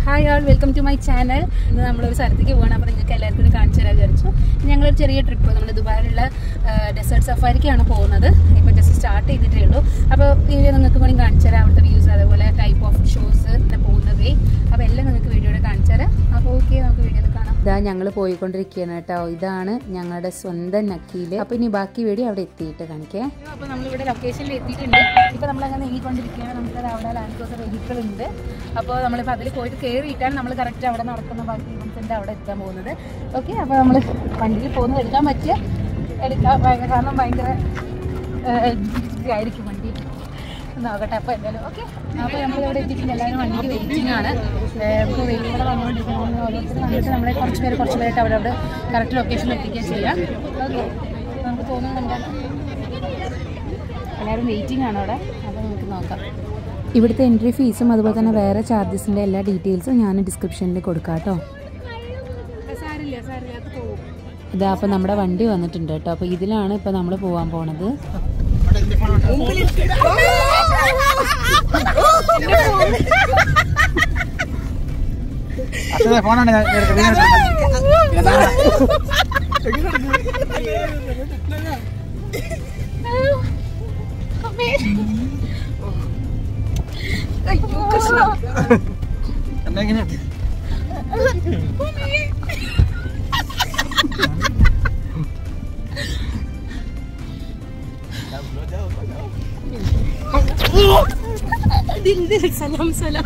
Hi all, welcome to my channel. We are going to a trip to Dubai desert safari. We just started it. We will the views, type of shows, ഞങ്ങൾ പോയിക്കൊണ്ടിരിക്കുകയാണ് കേട്ടോ. ഇതാണ് ഞങ്ങളുടെ സ്വന്തം നക്കിയിൽ. അപ്പോൾ ഇനി ബാക്കി വീഡിയോ അവിടെ എത്തിയിട്ട് കാണിക്കാം. അപ്പോൾ നമ്മളിവിടെ ലൊക്കേഷനിൽ എത്തിയിട്ടുണ്ട്. ഇപ്പോൾ നമ്മളങ്ങനെ നീങ്ങിക്കൊണ്ടിരിക്കുകയാണ്. നമുക്കത് അവിടെ ലാൻഡ് ക്രൂസർ വെഹിക്കിൾ ഉണ്ട്. അപ്പോൾ നമ്മളിപ്പോൾ അതിൽ പോയിട്ട് കയറിയിട്ടാണ് നമ്മൾ കറക്റ്റ് അവിടെ നടക്കുന്ന ബാക്കി ഇവൻസിൻ്റെ അവിടെ എത്താൻ പോകുന്നത്. ഓക്കെ, അപ്പോൾ നമ്മൾ വണ്ടിയിൽ പോകുന്നത് എടുക്കാൻ പറ്റിയ കാരണം ഭയങ്കര ആയിരിക്കും വണ്ടി നോക്കട്ടെ. അപ്പോൾ എന്തായാലും ഓക്കെ. അപ്പോൾ നമ്മളിവിടെ എത്തിയിട്ടുണ്ട്. എല്ലാവരും വണ്ടിക്ക് വെയിറ്റിംഗ് ആണ്. ഇപ്പോൾ വെയിറ്റിംഗ് വന്നുകൊണ്ടിരിക്കുന്നത് ഓരോരുത്തർ വന്നിട്ട് നമ്മളെ കുറച്ച് പേരായിട്ട് അവിടെ കറക്റ്റ് ലൊക്കേഷനിൽ എത്തിക്കുകയും ചെയ്യാം. ഓക്കെ, നമുക്ക് തോന്നുന്നു നമ്മുടെ എല്ലാവരും വെയിറ്റിംഗ് ആണ് അവിടെ. അപ്പോൾ നമുക്ക് നോക്കാം. ഇവിടുത്തെ എൻട്രി ഫീസും അതുപോലെ തന്നെ വേറെ ചാർജസിൻ്റെ എല്ലാ ഡീറ്റെയിൽസും ഞാൻ ഡിസ്ക്രിപ്ഷനിൽ കൊടുക്കാം കേട്ടോ. ഇതാ അപ്പോൾ നമ്മുടെ വണ്ടി വന്നിട്ടുണ്ട് കേട്ടോ. അപ്പോൾ ഇതിലാണ് ഇപ്പോൾ നമ്മൾ പോകാൻ പോണത്. സലാം സലാം.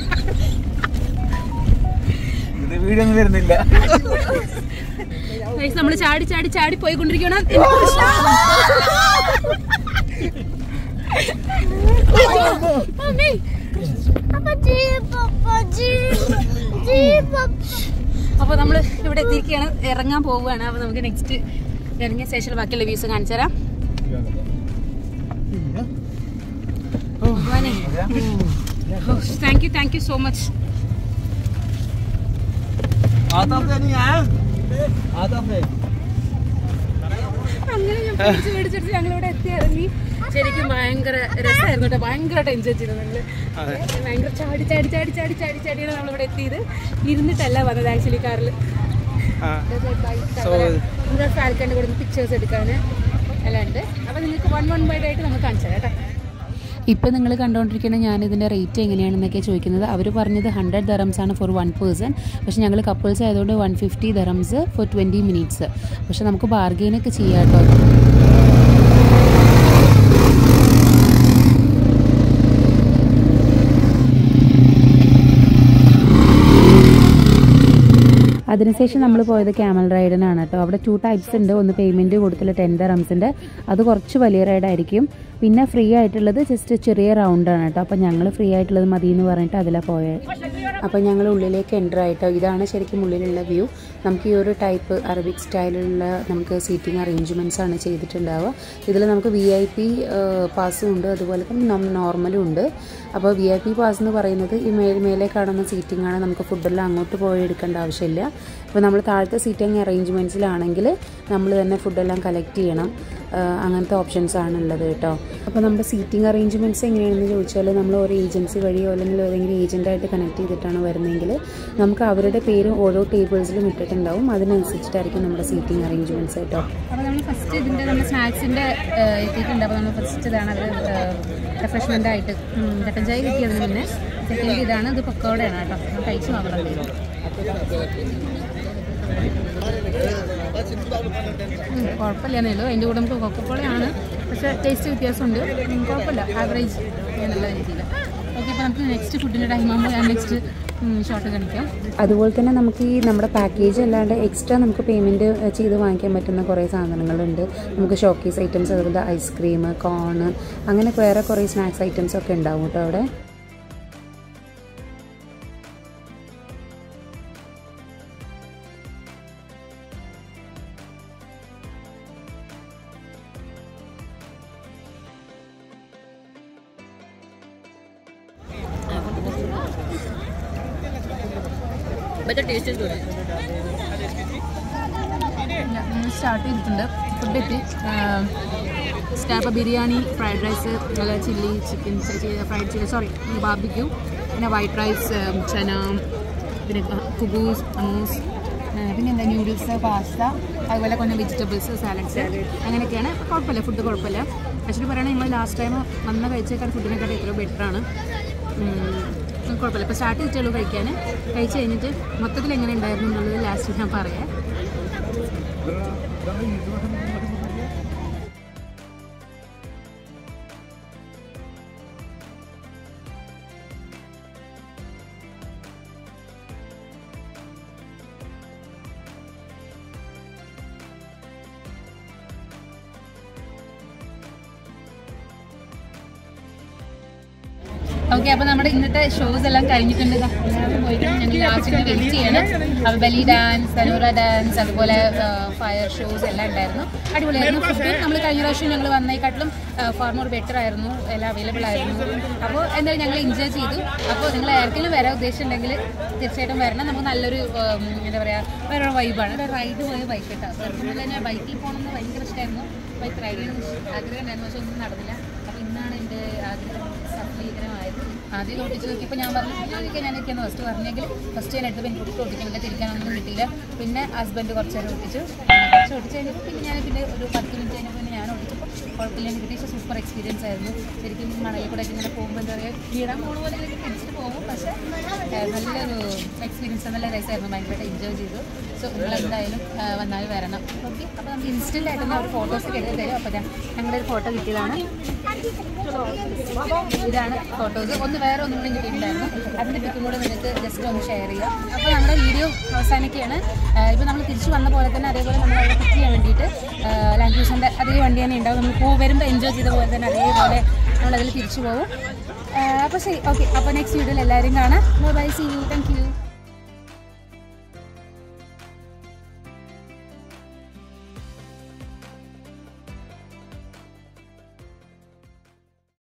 നമ്മൾ ചാടി ചാടി ചാടി പോയിക്കൊണ്ടിരിക്കണം. അപ്പൊ നമ്മള് ഇവിടെ എത്തിയിരിക്കുകയാണ്, ഇറങ്ങാൻ പോവുകയാണ്. അപ്പൊ നമുക്ക് നെക്സ്റ്റ് ഇറങ്ങിയ സ്റ്റേഷനിൽ ബാക്കിയുള്ള വ്യൂസ് കാണിച്ചു തരാം. Thank you so much. അങ്ങനെ ഞങ്ങളിവിടെ എത്തി ഇറങ്ങി. ശരിക്കും ഭയങ്കര രസമായിരുന്നു കേട്ടോ. ഭയങ്കരമായിട്ട് എൻജോയ് ചെയ്തു ഞങ്ങള്. ഭയങ്കര ചാടി ചാടി ചാടി ചാടി ചാടി ചാടിയാണ് നമ്മളിവിടെ എത്തിയത്. ഇരുന്നിട്ടല്ല വന്നത് ആക്ച്വലി കാറിൽ. ഫാൽക്കൻ്റെ കൂടെ പിക്ചേഴ്സ് എടുക്കാൻ എല്ലാം ഉണ്ട്. അപ്പോൾ നിങ്ങൾക്ക് 1 by 8 നമുക്ക് കാണിച്ചു തരാം കേട്ടോ. ഇപ്പോൾ നിങ്ങൾ കണ്ടുകൊണ്ടിരിക്കുന്ന ഞാനിതിൻ്റെ റേറ്റ് എങ്ങനെയാണെന്നൊക്കെ ചോദിക്കുന്നത്. അവർ പറഞ്ഞത് 100 dirhams ആണ് ഫോർ 1 person. പക്ഷേ ഞങ്ങൾ കപ്പിൾസ് ആയതുകൊണ്ട് 150 dirhams ഫോർ 20 minutes. പക്ഷെ നമുക്ക് ബാർഗെയിനൊക്കെ ചെയ്യാം കേട്ടോ. അതിനുശേഷം നമ്മൾ പോയത് ക്യാമൽ റൈഡിനാണ് കേട്ടോ. അവിടെ 2 types ഉണ്ട്. ഒന്ന് പേയ്മെൻറ്റ് കൊടുത്തുള്ള 10 dirhamsൻ്റെ, അത് കുറച്ച് വലിയ റൈഡായിരിക്കും. പിന്നെ ഫ്രീ ആയിട്ടുള്ളത് ജസ്റ്റ് ചെറിയ റൗണ്ടാണ് കേട്ടോ. അപ്പോൾ ഞങ്ങൾ ഫ്രീ ആയിട്ടുള്ളത് മതി എന്ന് പറഞ്ഞിട്ട് അതിലാണ് പോയത്. അപ്പോൾ ഞങ്ങൾ ഉള്ളിലേക്ക് എൻ്റർ ആയിട്ടോ. ഇതാണ് ശരിക്കും ഉള്ളിലുള്ള വ്യൂ. നമുക്ക് ഈ ഒരു ടൈപ്പ് അറബിക് സ്റ്റൈലിലുള്ള നമുക്ക് സീറ്റിംഗ് അറേഞ്ച്മെൻറ്റ്സ് ആണ് ചെയ്തിട്ടുണ്ടാവുക. ഇതിൽ നമുക്ക് VIP പാസ്സും ഉണ്ട്, അതുപോലെ തന്നെ നോർമലും ഉണ്ട്. അപ്പോൾ VIP പാസ് എന്ന് പറയുന്നത് ഈ മേലെ കാണുന്ന സീറ്റിംഗ് ആണ്. നമുക്ക് ഫുഡെല്ലാം അങ്ങോട്ട് പോയി എടുക്കേണ്ട ആവശ്യമില്ല. അപ്പോൾ നമ്മൾ താഴത്തെ സീറ്റിംഗ് അറേഞ്ച്മെൻറ്റ്സിലാണെങ്കിൽ നമ്മൾ തന്നെ ഫുഡെല്ലാം കളക്ട് ചെയ്യണം. അങ്ങനത്തെ ഓപ്ഷൻസ് ആണുള്ളത് കേട്ടോ. അപ്പോൾ നമ്മുടെ സീറ്റിംഗ് അറേഞ്ച്മെൻറ്റ്സ് എങ്ങനെയാണെന്ന് ചോദിച്ചാൽ നമ്മൾ ഒരു ഏജൻസി വഴിയോ അല്ലെങ്കിൽ ഏതെങ്കിലും ഏജൻറ്റായിട്ട് കണക്ട് ചെയ്തിട്ടാണ് വരുന്നതെങ്കിൽ നമുക്ക് അവരുടെ പേര് ഓരോ ടേബിൾസിലും ഇട്ടിട്ടുണ്ടാവും. അതിനനുസരിച്ചിട്ടായിരിക്കും നമ്മുടെ സീറ്റിംഗ് അറേഞ്ച്മെൻറ്റ്സ് കേട്ടോ. അപ്പോൾ നമ്മൾ ഫസ്റ്റ് ഇതിൻ്റെ നമ്മൾ സ്നാക്സിൻ്റെ എത്തിയിട്ടുണ്ട്. അപ്പോൾ നമ്മൾ ഫസ്റ്റ് ഇതാണ് അവർ റിഫ്രഷ്മെൻ്റ് ആയിട്ട് കട്ടൻ ചായ കിട്ടിയതിന് മുന്നേ. സെക്കൻഡ് ഇതാണ്, ഇത് പക്കോടയാണ് കേട്ടോ. നമ്മൾ കഴിച്ച് നോക്കണം. കുഴപ്പമില്ലെന്നല്ലോ. അതിൻ്റെ കൂടെ നമുക്ക് കൊക്കക്കോളയാണ്, പക്ഷേ ടേസ്റ്റ് വ്യത്യാസമുണ്ട്. കുഴപ്പമില്ല, ആവറേജ് നല്ല രീതിയിൽ. ഓക്കെ, അപ്പോൾ നമുക്ക് നെക്സ്റ്റ് ഫുഡിൻ്റെ ടൈം ആകുമ്പോൾ ഞാൻ നെക്സ്റ്റ് ഷോട്ട് കാണിക്കാം. അതുപോലെ തന്നെ നമുക്ക് ഈ നമ്മുടെ പാക്കേജ് അല്ലാണ്ട് എക്സ്ട്രാ നമുക്ക് പേയ്മെൻറ്റ് ചെയ്ത് വാങ്ങിക്കാൻ പറ്റുന്ന കുറേ സാധനങ്ങളുണ്ട്. നമുക്ക് ഷോക്കേസ് ഐറ്റംസ്, അതുപോലെ ഐസ്ക്രീം, കോണ്, അങ്ങനെ വേറെ കുറേ സ്നാക്സ് ഐറ്റംസ് ഒക്കെ ഉണ്ടാവും കേട്ടോ അവിടെ. But the taste is good. Start ചെയ്തിട്ടുണ്ട്. ഫുഡ് എത്തി. സ്റ്റാർട്ടർ ബിരിയാണി, ഫ്രൈഡ് റൈസ്, നല്ല chilli chicken, fried chilli, sorry barbecue, പിന്നെ വൈറ്റ് റൈസ്, ചന, പിന്നെ കുബൂസ്, അമൂസ്, പിന്നെ എന്താ ന്യൂഡിൽസ്, പാസ്ത, അതുപോലെ കുറഞ്ഞ വെജിറ്റബിൾസ്, സാലഡ്സ്, അങ്ങനെയൊക്കെയാണ്. കുഴപ്പമില്ല, ഫുഡ് കുഴപ്പമില്ല. ആക്ച്വലി പറയുകയാണെങ്കിൽ ഞങ്ങൾ ലാസ്റ്റ് ടൈം വന്ന കഴിച്ചേക്കാൾ ഫുഡിനെക്കാട്ടും എത്രയോ ബെറ്ററാണ്. കുഴപ്പമില്ല. ഇപ്പോൾ സ്റ്റാർട്ട് ചെയ്തിട്ടുള്ളൂ കഴിക്കാൻ. കഴിച്ച് കഴിഞ്ഞിട്ട് മൊത്തത്തിൽ എങ്ങനെ ഉണ്ടായിരുന്നു എന്നുള്ളത് ലാസ്റ്റ് ഞാൻ പറയാം. ഓക്കെ, അപ്പോൾ നമ്മുടെ ഇന്നത്തെ ഷോസ് എല്ലാം കഴിഞ്ഞിട്ടുണ്ട്. എല്ലാവരും പോയിട്ട് ഞങ്ങൾ ലാസ്റ്റിന് വെയിറ്റ് ചെയ്യണം. അപ്പോൾ ബലി ഡാൻസ്, തനൂറ ഡാൻസ്, അതുപോലെ ഫയർ ഷോസ് എല്ലാം ഉണ്ടായിരുന്നു. അടിപൊളിയായിരുന്നു. ഫുഡ് നമ്മൾ കഴിഞ്ഞ പ്രാവശ്യം ഞങ്ങൾ വന്നേക്കാട്ടിലും ഫാർ മോർ ബെറ്റർ ആയിരുന്നു, എല്ലാം അവൈലബിൾ ആയിരുന്നു. അപ്പോൾ എന്തായാലും ഞങ്ങൾ എൻജോയ് ചെയ്തു. അപ്പോൾ നിങ്ങൾ ആർക്കെങ്കിലും വരാൻ ഉദ്ദേശിച്ചിട്ടുണ്ടെങ്കിൽ തീർച്ചയായിട്ടും വരണം. നമുക്ക് നല്ലൊരു എന്താ പറയുക, വേറെ വൈബാണ്. റൈഡ് പോയ ബൈക്ക് കേട്ടോ. ചെറുപ്പം തന്നെ ബൈക്കിൽ പോകണമെന്ന് ഭയങ്കര ഇഷ്ടമായിരുന്നു. ബൈക്ക് റൈഡ് ചെയ്യാൻ ആഗ്രഹം ഉണ്ടായിരുന്നു, പക്ഷെ ഒന്നും നടന്നില്ല. അപ്പോൾ ഇന്നാണ് എൻ്റെ ആഗ്രഹം സഫലീകരമായത്. ആദ്യം ഓടിച്ച് നോക്കിയപ്പോൾ ഞാൻ പറഞ്ഞു ഞാനൊക്കെയാണ് ഫസ്റ്റ് പറഞ്ഞെങ്കിൽ ഫസ്റ്റ് ഞാൻ എടുത്തപ്പോൾ എനിക്ക് ഒട്ടും ഓടിക്കുന്നില്ല, തിരിക്കാനൊന്നും കിട്ടിയില്ല. പിന്നെ ഹസ്ബൻഡ് കുറച്ച് നേരം ഓടിച്ചു കഴിഞ്ഞപ്പോൾ പിന്നെ ഞാൻ പിന്നെ ഒരു 10 മിനിറ്റ് കഴിഞ്ഞപ്പോൾ പിന്നെ ഞാൻ ഓടിച്ചപ്പോൾ കുഴപ്പമില്ല, എനിക്ക് കിട്ടിയ സൂപ്പർ എക്സ്പീരിയൻസ് ആയിരുന്നു. ശരിക്കും മണലിൽ കൂടെ ഇങ്ങനെ പോകുമ്പോൾ എന്താ പറയുക, വീടാൻ പോകുന്ന പോലെ എനിക്ക് തിരിച്ചിട്ട് പോകും. പക്ഷേ നല്ലൊരു എക്സ്പീരിയൻസ്, നല്ല രസമായിരുന്നു, ഭയങ്കരമായിട്ട് എൻജോയ് ചെയ്തു. സോ നിങ്ങളെന്തായാലും വന്നാൽ വരണം. ഓക്കെ, അപ്പോൾ നമുക്ക് ഇൻസ്റ്റൻ്റ് ആയിട്ട് ഒരു ഫോട്ടോസൊക്കെ എടുത്ത് തരും. അപ്പോൾ ഞങ്ങളുടെ ഒരു ഫോട്ടോ കിട്ടിയതാണ്. ഇതാണ് ഫോട്ടോസ്. വേറെ ഒന്നും കൂടി കിട്ടിയിട്ടുണ്ടായിരുന്നു, അതിൻ്റെ പിക്കും കൂടെ നിങ്ങൾക്ക് ജസ്റ്റ് ഒന്ന് ഷെയർ ചെയ്യാം. അപ്പോൾ നമ്മുടെ വീഡിയോ അവസാനിക്കുകയാണ്. ഇപ്പോൾ നമ്മൾ തിരിച്ച് വന്ന പോലെ തന്നെ അതേപോലെ നമ്മൾ അവിടെ പിക്ക് ചെയ്യാൻ വേണ്ടിയിട്ട് ലാൻഡ് ക്രൂസറിൻ്റെ അതേ വണ്ടി തന്നെ ഉണ്ടാവും. നമ്മൾ വരുമ്പോൾ എൻജോയ് ചെയ്ത പോലെ തന്നെ അതേപോലെ നമ്മളതിൽ തിരിച്ചു പോകും. അപ്പോൾ ശരി, ഓക്കെ. അപ്പോൾ നെക്സ്റ്റ് വീഡിയോയിൽ എല്ലാവരും കാണാം. Bye, see you, thank U.